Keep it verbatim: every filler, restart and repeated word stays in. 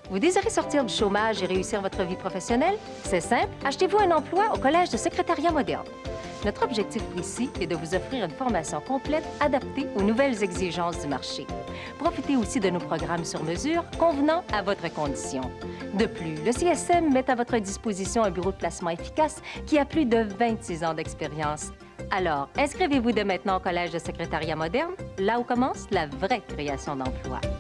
Vous désirez sortir du chômage et réussir votre vie professionnelle? C'est simple, achetez-vous un emploi au Collège de secrétariat moderne. Notre objectif ici est de vous offrir une formation complète adaptée aux nouvelles exigences du marché. Profitez aussi de nos programmes sur mesure convenant à votre condition. De plus, le C S M met à votre disposition un bureau de placement efficace qui a plus de vingt-six ans d'expérience. Alors, inscrivez-vous dès maintenant au Collège de secrétariat moderne, là où commence la vraie création d'emplois.